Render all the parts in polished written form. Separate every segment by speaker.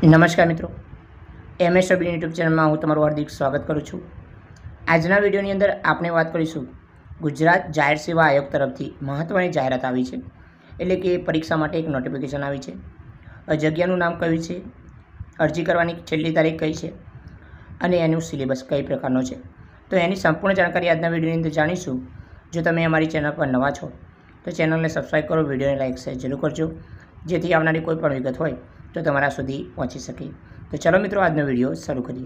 Speaker 1: નમસ્કાર મિત્રો, MSW YouTube ચેનલમાં હું તમારું હાર્દિક સ્વાગત કરું છું। આજના વિડીયોની અંદર આપણે વાત કરીશું ગુજરાત જાહેર સેવા આયોગ તરફથી મહત્ત્વની જાહેરાત આવી છે, એટલે કે પરીક્ષા માટે એક નોટિફિકેશન આવી છે। જગ્યાનું નામ કયું છે, અરજી કરવાની છેલ્લી તારીખ કઈ છે અને એનું સિલેબસ કઈ પ્રકારનો છે, તો એની સંપૂર્ણ જાણકારી આજના વિડીયોની અંદર જાણીશું। જો તમે અમારી ચેનલ પર નવા છો તો ચેનલને સબસ્ક્રાઈબ કરો, વિડીયોને લાઇક શેર જરૂર કરજો, જેથી આવનારી કોઈ પણ વિગત હોય તો તમારા સુધી પહોંચી શકે। તો ચલો મિત્રો, આજનો વિડીયો શરૂ કરીએ।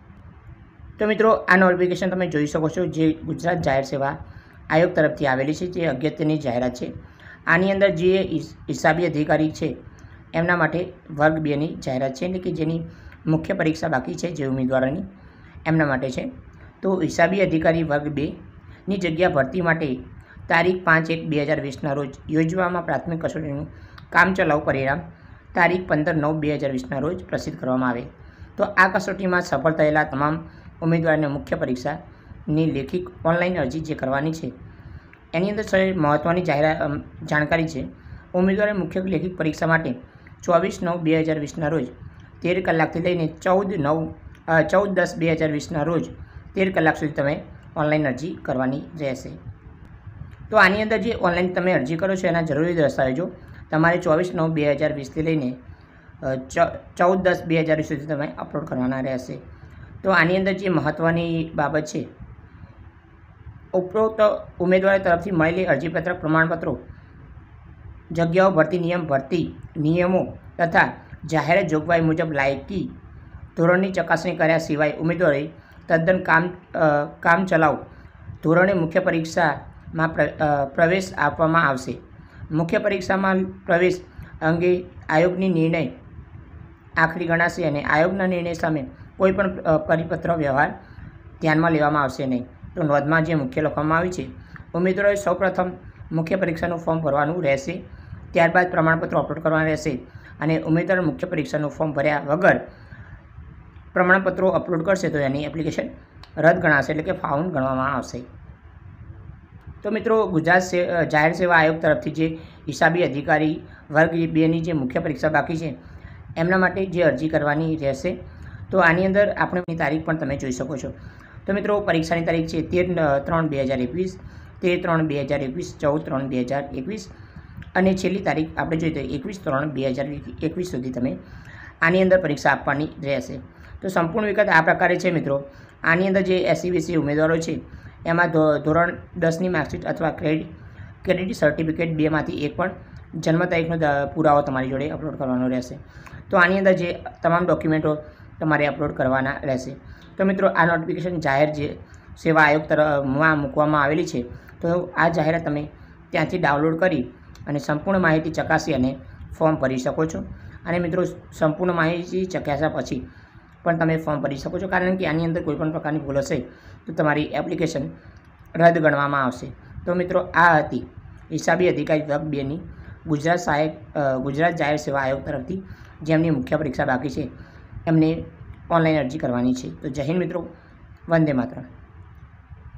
Speaker 1: તો મિત્રો, આ નોટિફિકેશન તમે જોઈ શકો છો, જે ગુજરાત જાહેર સેવા આયોગ તરફથી આવેલી છે, જે અગત્યની જાહેરાત છે। આની અંદર જે હિસાબી અધિકારી છે એમના માટે વર્ગ 2ની જાહેરાત છે, એટલે કે જેની મુખ્ય પરીક્ષા બાકી છે જે ઉમેદવારોની, એમના માટે છે। તો હિસાબી અધિકારી વર્ગ 2ની જગ્યા ભરતી માટે તારીખ 5/1/2020ના રોજ યોજવામાં પ્રાથમિક કસોટીનું કામચલાઉ પરિણામ તારીખ 15/9/2020ના રોજ પ્રસિદ્ધ કરવામાં આવે। તો આ કસોટીમાં સફળ થયેલા તમામ ઉમેદવારોને મુખ્ય પરીક્ષાની લેખિત ઓનલાઈન અરજી જે કરવાની છે એની અંદર મહત્ત્વની જાણકારી છે। ઉમેદવારે મુખ્ય લેખિત પરીક્ષા માટે 24/9/2020ના રોજ 13 કલાકથી લઈને 14/10/2020ના રોજ 13 કલાક સુધી તમે ઓનલાઈન અરજી કરવાની રહેશે। તો આની અંદર જે ઓનલાઈન તમે અરજી કરો છો એના જરૂરી દસ્તાવેજો તમારે 24/9/2020થી લઈને 14/10/2020 સુધી તમે અપલોડ કરવાના રહેશે। તો આની અંદર જે મહત્ત્વની બાબત છે, ઉપરોક્ત ઉમેદવારો તરફથી મળેલી અરજીપત્ર, પ્રમાણપત્રો, જગ્યાઓ, ભરતી નિયમો તથા જાહેર જોગવાઈ મુજબ લાયકી ધોરણની ચકાસણી કર્યા સિવાય ઉમેદવારોએ તદ્દન કામચલાઉ ધોરણે મુખ્ય પરીક્ષામાં પ્રવેશ આપવામાં આવશે। મુખ્ય પરીક્ષામાં પ્રવેશ અંગે આયોગની નિર્ણય આખરી ગણાશે અને આયોગના નિર્ણય સામે કોઈપણ પરિપત્ર વ્યવહાર ધ્યાનમાં લેવામાં આવશે નહીં। તો નોંધમાં જે મુખ્ય લખવામાં આવી છે, ઉમેદવારોએ સૌપ્રથમ મુખ્ય પરીક્ષાનું ફોર્મ ભરવાનું રહેશે, ત્યારબાદ પ્રમાણપત્રો અપલોડ કરવાના રહેશે અને ઉમેદવાર મુખ્ય પરીક્ષાનું ફોર્મ ભર્યા વગર પ્રમાણપત્રો અપલોડ કરશે તો એની એપ્લિકેશન રદ ગણાશે, એટલે કે ફાઉન્ડ ગણવામાં આવશે। તો મિત્રો, ગુજરાત જાહેર સેવા આયોગ તરફથી જે હિસાબી અધિકારી વર્ગ 2ની જે મુખ્ય પરીક્ષા બાકી છે એમના માટે જે અરજી કરવાની રહેશે, તો આની અંદર આપણે તારીખ પણ તમે જોઈ શકો છો। તો મિત્રો, પરીક્ષાની તારીખ છે 13/3/2021, 13/3/2021, 14/3/2021 અને છેલ્લી તારીખ આપણે જોઈએ તો 21/3/2021 સુધી તમે આની અંદર પરીક્ષા આપવાની રહેશે। તો સંપૂર્ણ વિગત આ પ્રકારે છે મિત્રો। આની અંદર જે SC/BC ઉમેદવારો છે એમાં ધોરણ 10ની માર્કશીટ અથવા ક્રેડિટ સર્ટિફિકેટ બેમાંથી એક પણ જન્મ તારીખનો પુરાવો તમારી જોડે અપલોડ કરવાનો રહેશે। તો આની અંદર જે તમામ ડોક્યુમેન્ટો તમારે અપલોડ કરવાના રહેશે। તો મિત્રો, આ નોટિફિકેશન જાહેર જે સેવા આયોગ તરફમાં મૂકવામાં આવેલી છે, તો આ જાહેરાત તમે ત્યાંથી ડાઉનલોડ કરી અને સંપૂર્ણ માહિતી ચકાસી અને ફોર્મ ભરી શકો છો। અને મિત્રો, સંપૂર્ણ માહિતી ચકાસ્યા પછી પણ તમે ફોર્મ ભરી શકો છો, કારણ કે આની અંદર કોઈપણ પ્રકારની ભૂલ હશે તો તમારી એપ્લિકેશન રદ ગણવામાં આવશે। તો મિત્રો, આ હતી હિસાબી અધિકારી વર્ગ 2ની ગુજરાત જાહેર સેવા આયોગ તરફથી જેમની મુખ્ય પરીક્ષા બાકી છે એમને ઓનલાઈન અરજી કરવાની છે। તો જય હિન્દ મિત્રો, વંદે માતરમ।